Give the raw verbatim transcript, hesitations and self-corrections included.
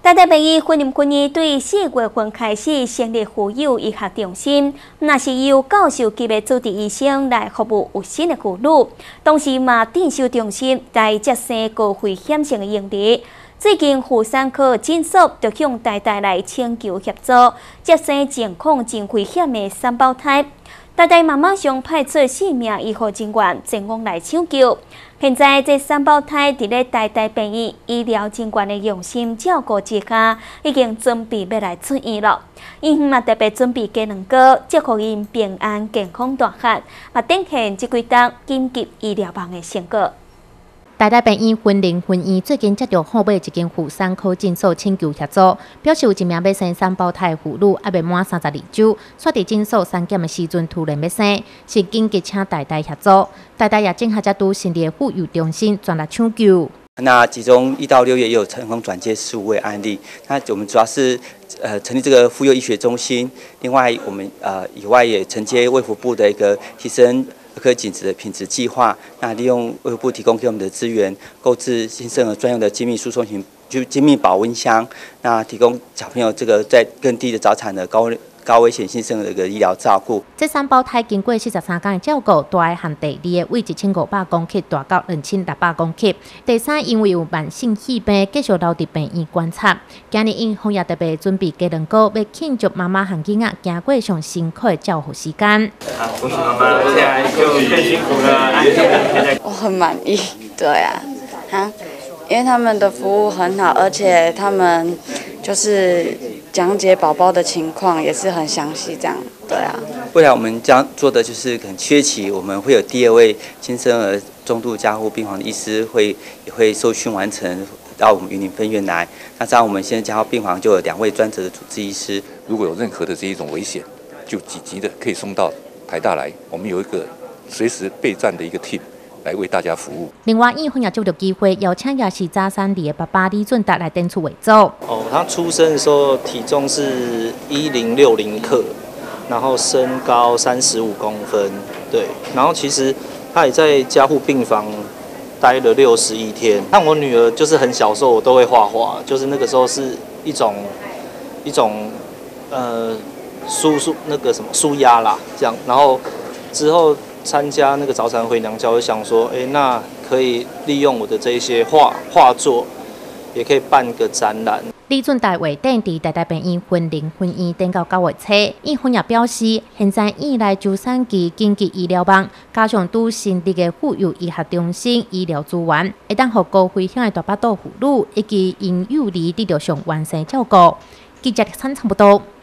台大病院婚姻婚姻对四月份开始成立妇幼医学中心，那是由教授级的主治医生来服务有新的妇女，同时嘛电收中心来接生高危险性的婴儿。最近妇产科诊所就向台大来请求协助接生情况真危险的三胞胎。台大妈妈上派出四名医护人员前往来抢救。现在这三胞胎伫咧台大病院医疗人员的用心照顾之下，已经准备要来出院了。因嘛特别准备鸡卵糕，祝福因平安健康大汉，嘛展现这几档紧急医疗网的成果。 台大病院婚龄婚姻最近接到后尾一间妇产科诊所请求协助，表示有一名要生三胞胎妇女还未满三十二周，煞伫诊所产检的时阵突然要生，是紧急请台大协助。台大也正下才拄成立妇幼中心全力抢救。 那其中一到六月也有成功转介十五位案例。那我们主要是呃成立这个妇幼医学中心，另外我们呃以外也承接卫福部的一个提升儿科紧急的品质计划，那利用卫福部提供给我们的资源，购置新生儿专用的精密输送型就精密保温箱，那提供小朋友这个在更低的早产的高高危险新生儿的一个医疗照顾。 这三胞胎经过四十三天的照顾，大概含第二的为一千五百公克大到两千六百公克。第三因为有慢性气病，继续留伫病院观察。今日因红也特别准备鸡卵糕，要庆祝妈妈和囡仔经过上辛苦的照顾时间。 好，恭喜妈妈，接下来就更辛苦了。 我很满意，对啊，啊，因为他们的服务很好，而且他们就是讲解宝宝的情况也是很详细，这样，对啊。 未来我们将做的就是可能七月起，我们会有第二位新生儿重度加护病房的医师会也会受训完成到我们云林分院来。那这样我们现在加护病房就有两位专责的主治医师。 如果有任何的这一种危险，就紧急的可以送到台大来，我们有一个随时备战的一个 team。来为大家服务。 另外，应婚也就有机会邀请也是扎山里的爸爸李俊达来登出为主。 哦，他出生的时候体重是一零六零克，然后身高三十五公分，对，然后其实他也在加护病房待了六十一天。像我女儿就是很小时候我都会画画，就是那个时候是一种一种呃舒舒那个什么舒压啦，这样，然后之后。参加那个早产回娘家，我想说，哎、欸，那可以利用我的这些画画作，也可以办个展览。 李俊大话顶伫台大病院婚龄婚姻等到九月初，应婚也表示，现在院内周三期紧急医疗网，加上拄成立的妇幼医学中心医疗资源，会当予高危险的大巴肚妇女以及婴幼儿得到上完善照顾。记者陈差不多。